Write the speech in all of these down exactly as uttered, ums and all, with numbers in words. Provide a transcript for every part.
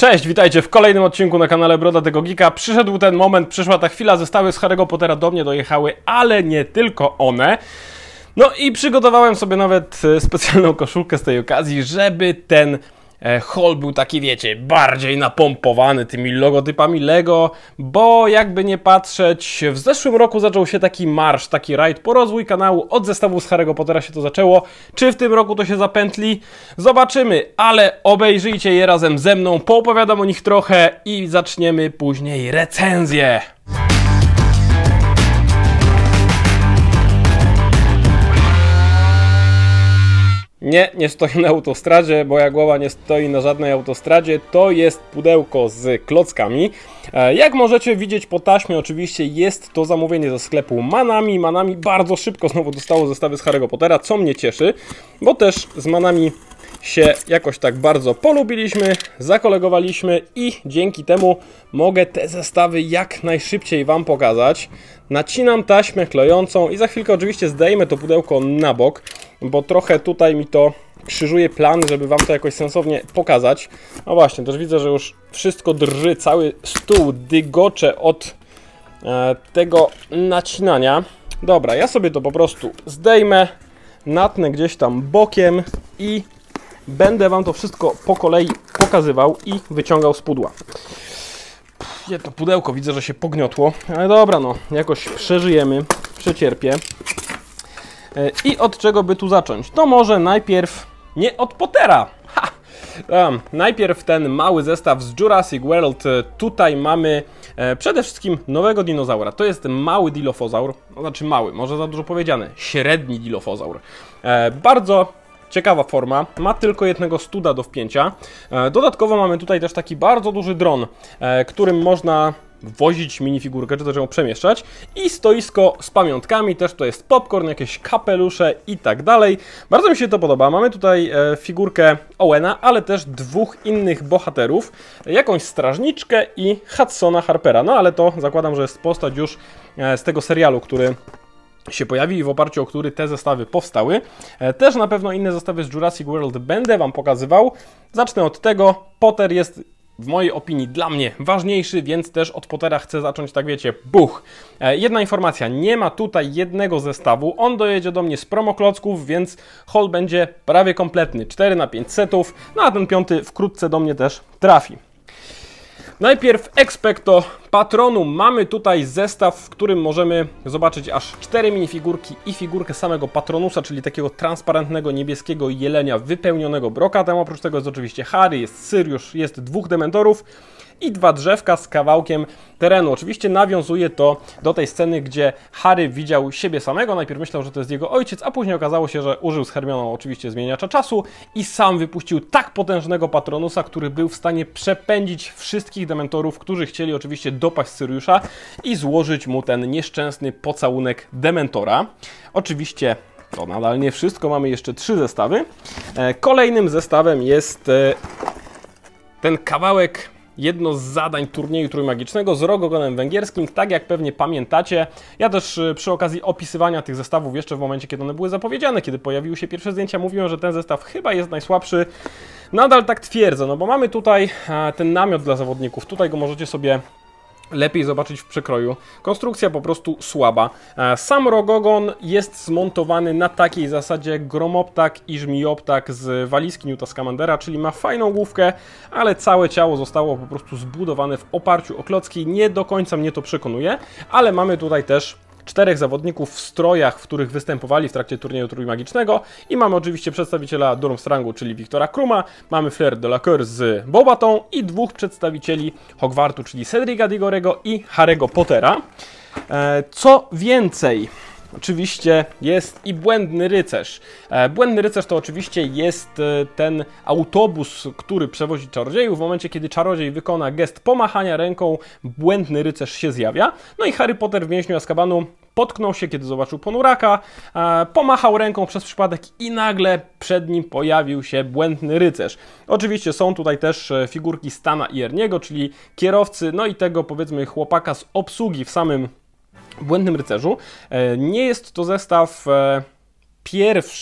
Cześć, witajcie w kolejnym odcinku na kanale Brodatego Geeka. Przyszedł ten moment, przyszła ta chwila, zestawy z Harry'ego Pottera do mnie dojechały, ale nie tylko one. No i przygotowałem sobie nawet specjalną koszulkę z tej okazji, żeby ten haul był taki, wiecie, bardziej napompowany tymi logotypami Lego, bo jakby nie patrzeć, w zeszłym roku zaczął się taki marsz, taki rajd po rozwój kanału, od zestawu z Harry'ego Pottera się to zaczęło. Czy w tym roku to się zapętli? Zobaczymy, ale obejrzyjcie je razem ze mną, poopowiadam o nich trochę i zaczniemy później recenzję. Nie, nie stoi na autostradzie, moja głowa nie stoi na żadnej autostradzie. To jest pudełko z klockami. Jak możecie widzieć po taśmie, oczywiście jest to zamówienie ze sklepu Manami. Manami bardzo szybko znowu dostało zestawy z Harry'ego Pottera, co mnie cieszy, bo też z Manami się jakoś tak bardzo polubiliśmy, zakolegowaliśmy i dzięki temu mogę te zestawy jak najszybciej Wam pokazać. Nacinam taśmę klejącą i za chwilkę oczywiście zdejmę to pudełko na bok, bo trochę tutaj mi to krzyżuje plan, żeby Wam to jakoś sensownie pokazać. No właśnie, też widzę, że już wszystko drży, cały stół dygocze od e, tego nacinania. Dobra, ja sobie to po prostu zdejmę, natnę gdzieś tam bokiem i będę Wam to wszystko po kolei pokazywał i wyciągał z pudła. To pudełko widzę, że się pogniotło, ale dobra, no, jakoś przeżyjemy, przecierpię. I od czego by tu zacząć? To może najpierw nie od Pottera. Ha! Um, najpierw ten mały zestaw z Jurassic World. Tutaj mamy e, przede wszystkim nowego dinozaura. To jest mały Dilophosaur, no, znaczy mały, może za dużo powiedziane, średni Dilophosaur. E, bardzo ciekawa forma, ma tylko jednego studa do wpięcia. E, dodatkowo mamy tutaj też taki bardzo duży dron, e, którym można wozić minifigurkę, czy też ją przemieszczać. I stoisko z pamiątkami, też to jest popcorn, jakieś kapelusze i tak dalej. Bardzo mi się to podoba. Mamy tutaj e, figurkę Owena, ale też dwóch innych bohaterów. Jakąś strażniczkę i Hudsona Harpera. No ale to zakładam, że jest postać już e, z tego serialu, który się pojawi i w oparciu o który te zestawy powstały. E, też na pewno inne zestawy z Jurassic World będę Wam pokazywał. Zacznę od tego. Potter jest w mojej opinii dla mnie ważniejszy, więc też od Pottera chcę zacząć, tak wiecie, buch. E, jedna informacja, nie ma tutaj jednego zestawu, on dojedzie do mnie z promoklocków, więc haul będzie prawie kompletny, cztery na pięć setów, no a ten piąty wkrótce do mnie też trafi. Najpierw Expecto Patronum. Mamy tutaj zestaw, w którym możemy zobaczyć aż cztery minifigurki i figurkę samego Patronusa, czyli takiego transparentnego niebieskiego jelenia wypełnionego brokatem. Oprócz tego jest oczywiście Harry, jest Sirius, jest dwóch Dementorów i dwa drzewka z kawałkiem terenu. Oczywiście nawiązuje to do tej sceny, gdzie Harry widział siebie samego. Najpierw myślał, że to jest jego ojciec, a później okazało się, że użył z Hermioną oczywiście zmieniacza czasu i sam wypuścił tak potężnego Patronusa, który był w stanie przepędzić wszystkich Dementorów, którzy chcieli oczywiście dopaść Siriusza i złożyć mu ten nieszczęsny pocałunek Dementora. Oczywiście to nadal nie wszystko, mamy jeszcze trzy zestawy. Kolejnym zestawem jest ten kawałek, jedno z zadań turnieju trójmagicznego z Rogogonem węgierskim, tak jak pewnie pamiętacie. Ja też przy okazji opisywania tych zestawów, jeszcze w momencie, kiedy one były zapowiedziane, kiedy pojawiły się pierwsze zdjęcia, mówiłem, że ten zestaw chyba jest najsłabszy. Nadal tak twierdzę, no bo mamy tutaj ten namiot dla zawodników, tutaj go możecie sobie lepiej zobaczyć w przekroju. Konstrukcja po prostu słaba. Sam Rogogon jest zmontowany na takiej zasadzie jak Gromoptak i Żmijoptak z walizki Newta Scamandera, czyli ma fajną główkę, ale całe ciało zostało po prostu zbudowane w oparciu o klocki. Nie do końca mnie to przekonuje, ale mamy tutaj też czterech zawodników w strojach, w których występowali w trakcie turnieju trójmagicznego i mamy oczywiście przedstawiciela Durmstrangu, czyli Wiktora Kruma, mamy Fleur de la Cour z Bobatą i dwóch przedstawicieli Hogwartu, czyli Cedrica Digorego i Harry'ego Pottera. Co więcej, oczywiście jest i Błędny Rycerz. Błędny Rycerz to oczywiście jest ten autobus, który przewozi czarodziejów. W momencie, kiedy czarodziej wykona gest pomachania ręką, Błędny Rycerz się zjawia. No i Harry Potter w Więźniu Azkabanu potknął się, kiedy zobaczył ponuraka, pomachał ręką przez przypadek i nagle przed nim pojawił się Błędny Rycerz. Oczywiście są tutaj też figurki Stana i Erniego, czyli kierowcy, no i tego, powiedzmy, chłopaka z obsługi w samym Błędnym Rycerzu. Nie jest to zestaw pierwszy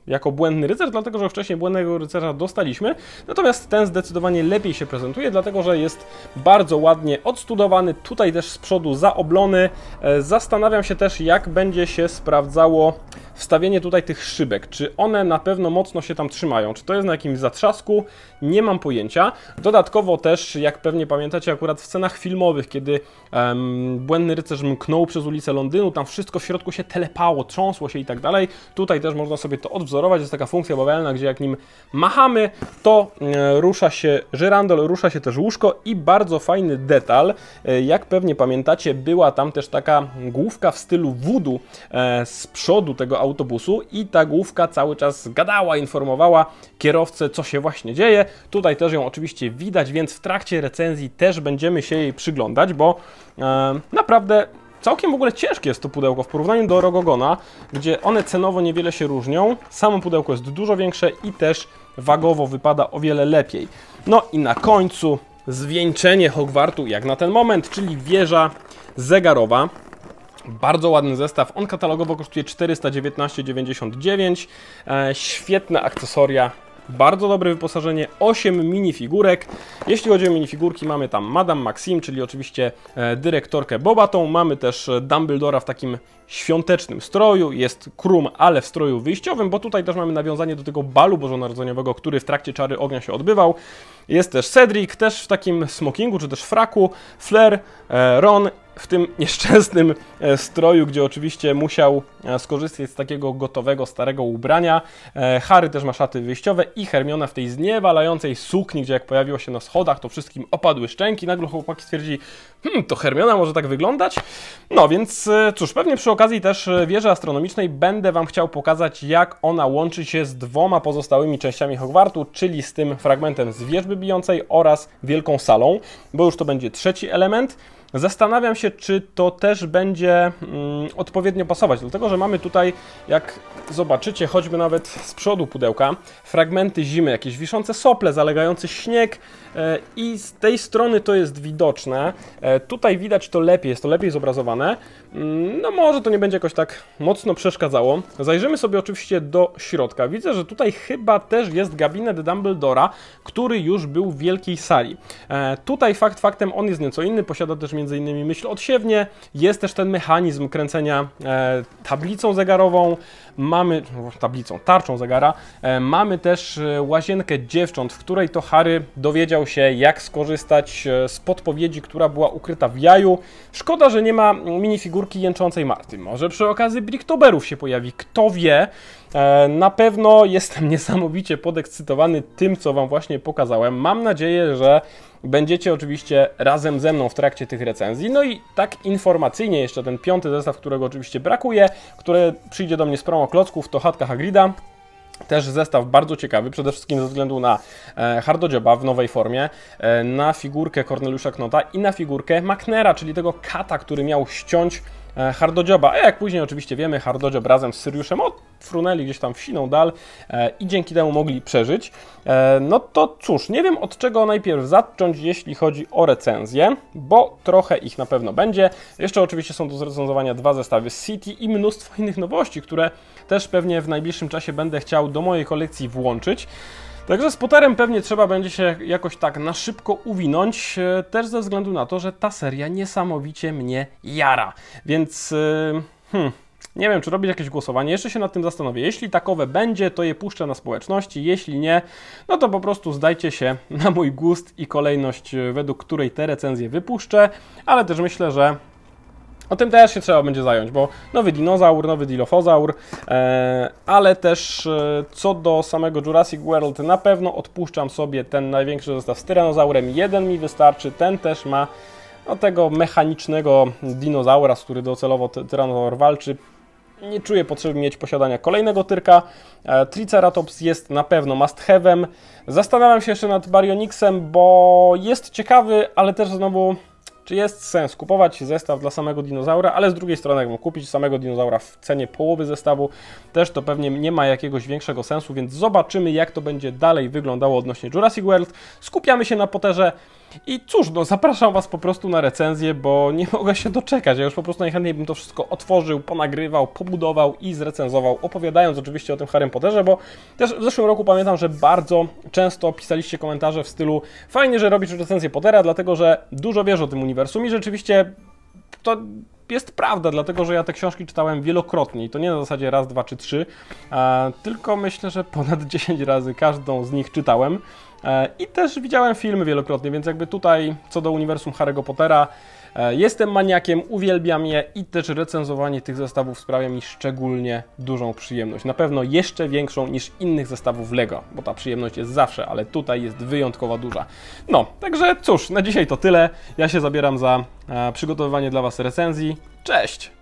jako Błędny Rycerz, dlatego że wcześniej Błędnego Rycerza dostaliśmy, natomiast ten zdecydowanie lepiej się prezentuje, dlatego że jest bardzo ładnie odstudowany, tutaj też z przodu zaoblony. Zastanawiam się też, jak będzie się sprawdzało wstawienie tutaj tych szybek, czy one na pewno mocno się tam trzymają, czy to jest na jakimś zatrzasku, nie mam pojęcia. Dodatkowo też, jak pewnie pamiętacie, akurat w scenach filmowych, kiedy um, Błędny Rycerz mknął przez ulicę Londynu, tam wszystko w środku się telepało, trząsło się i tak dalej. Tutaj też można sobie to odwzorować, jest taka funkcja bawełna, gdzie jak nim machamy, to e, rusza się żyrandol, rusza się też łóżko i bardzo fajny detal, e, jak pewnie pamiętacie, była tam też taka główka w stylu voodoo e, z przodu tego autobusu i ta główka cały czas gadała, informowała kierowcę, co się właśnie dzieje. Tutaj też ją oczywiście widać, więc w trakcie recenzji też będziemy się jej przyglądać, bo e, naprawdę całkiem w ogóle ciężkie jest to pudełko w porównaniu do Rogogona, gdzie one cenowo niewiele się różnią. Samo pudełko jest dużo większe i też wagowo wypada o wiele lepiej. No i na końcu zwieńczenie Hogwartu jak na ten moment, czyli wieża zegarowa. Bardzo ładny zestaw, on katalogowo kosztuje czterysta dziewiętnaście dziewięćdziesiąt dziewięć, e, świetne akcesoria, bardzo dobre wyposażenie, osiem minifigurek. Jeśli chodzi o minifigurki, mamy tam Madame Maxime, czyli oczywiście e, dyrektorkę Bobatą, mamy też Dumbledora w takim świątecznym stroju, jest Krum, ale w stroju wyjściowym, bo tutaj też mamy nawiązanie do tego balu bożonarodzeniowego, który w trakcie Czary Ognia się odbywał. Jest też Cedric, też w takim smokingu, czy też fraku, Flair, e, Ron, w tym nieszczęsnym stroju, gdzie oczywiście musiał skorzystać z takiego gotowego, starego ubrania. Harry też ma szaty wyjściowe i Hermiona w tej zniewalającej sukni, gdzie jak pojawiło się na schodach, to wszystkim opadły szczęki. Nagle chłopaki stwierdzili, hmm, to Hermiona może tak wyglądać? No więc cóż, pewnie przy okazji też wieży astronomicznej będę Wam chciał pokazać, jak ona łączy się z dwoma pozostałymi częściami Hogwartu, czyli z tym fragmentem z wierzby bijącej oraz wielką salą, bo już to będzie trzeci element. Zastanawiam się, czy to też będzie mm, odpowiednio pasować, dlatego że mamy tutaj, jak zobaczycie, choćby nawet z przodu pudełka, fragmenty zimy, jakieś wiszące sople, zalegający śnieg e, i z tej strony to jest widoczne. E, tutaj widać to lepiej, jest to lepiej zobrazowane. Mm, no może to nie będzie jakoś tak mocno przeszkadzało. Zajrzymy sobie oczywiście do środka. Widzę, że tutaj chyba też jest gabinet Dumbledora, który już był w wielkiej sali. E, tutaj fakt faktem on jest nieco inny, posiada też między innymi myśl odsiewnie, jest też ten mechanizm kręcenia e, tablicą zegarową, mamy, tablicą, tarczą zegara, e, mamy też e, łazienkę dziewcząt, w której to Harry dowiedział się, jak skorzystać e, z podpowiedzi, która była ukryta w jaju. Szkoda, że nie ma minifigurki jęczącej Marty. Może przy okazji Bricktoberów się pojawi, kto wie. E, na pewno jestem niesamowicie podekscytowany tym, co Wam właśnie pokazałem. Mam nadzieję, że będziecie oczywiście razem ze mną w trakcie tych recenzji. No i tak informacyjnie jeszcze ten piąty zestaw, którego oczywiście brakuje, który przyjdzie do mnie z promo klocków, to chatka Hagrida. Też zestaw bardzo ciekawy, przede wszystkim ze względu na e, Hardodzioba w nowej formie, e, na figurkę Corneliusza Knota i na figurkę Macnera, czyli tego kata, który miał ściąć Hardodzioba, a jak później oczywiście wiemy, Hardodziob razem z Syriuszem odfrunęli gdzieś tam w siną dal e, i dzięki temu mogli przeżyć. E, no to cóż, nie wiem od czego najpierw zacząć, jeśli chodzi o recenzję, bo trochę ich na pewno będzie. Jeszcze oczywiście są do zrecenzowania dwa zestawy z City i mnóstwo innych nowości, które też pewnie w najbliższym czasie będę chciał do mojej kolekcji włączyć. Także z Potterem pewnie trzeba będzie się jakoś tak na szybko uwinąć, też ze względu na to, że ta seria niesamowicie mnie jara. Więc hmm, nie wiem, czy robić jakieś głosowanie, jeszcze się nad tym zastanowię. Jeśli takowe będzie, to je puszczę na społeczności, jeśli nie, no to po prostu zdajcie się na mój gust i kolejność, według której te recenzje wypuszczę, ale też myślę, że o tym też się trzeba będzie zająć, bo nowy dinozaur, nowy dilofozaur, e, ale też e, co do samego Jurassic World, na pewno odpuszczam sobie ten największy zestaw z tyranozaurem. Jeden mi wystarczy, ten też ma no, tego mechanicznego dinozaura, z który docelowo tyranozaur walczy. Nie czuję potrzeby mieć posiadania kolejnego tyrka. E, Triceratops jest na pewno must have'em. Zastanawiam się jeszcze nad Baryonyxem, bo jest ciekawy, ale też znowu... Czy jest sens kupować zestaw dla samego dinozaura, ale z drugiej strony jakbym kupić samego dinozaura w cenie połowy zestawu, też to pewnie nie ma jakiegoś większego sensu, więc zobaczymy jak to będzie dalej wyglądało odnośnie Jurassic World. Skupiamy się na Potterze. I cóż, no zapraszam Was po prostu na recenzję, bo nie mogę się doczekać. Ja już po prostu najchętniej bym to wszystko otworzył, ponagrywał, pobudował i zrecenzował, opowiadając oczywiście o tym Harrym Potterze, bo też w zeszłym roku pamiętam, że bardzo często pisaliście komentarze w stylu fajnie, że robisz recenzję Pottera, dlatego że dużo wiesz o tym uniwersum i rzeczywiście to jest prawda, dlatego że ja te książki czytałem wielokrotnie i to nie na zasadzie raz, dwa czy trzy, e, tylko myślę, że ponad dziesięć razy każdą z nich czytałem e, i też widziałem filmy wielokrotnie, więc jakby tutaj co do uniwersum Harry'ego Pottera e, jestem maniakiem, uwielbiam je i też recenzowanie tych zestawów sprawia mi szczególnie dużą przyjemność. Na pewno jeszcze większą niż innych zestawów Lego, bo ta przyjemność jest zawsze, ale tutaj jest wyjątkowo duża. No, także cóż, na dzisiaj to tyle. Ja się zabieram za e, przygotowywanie dla Was recenzji. Cześć!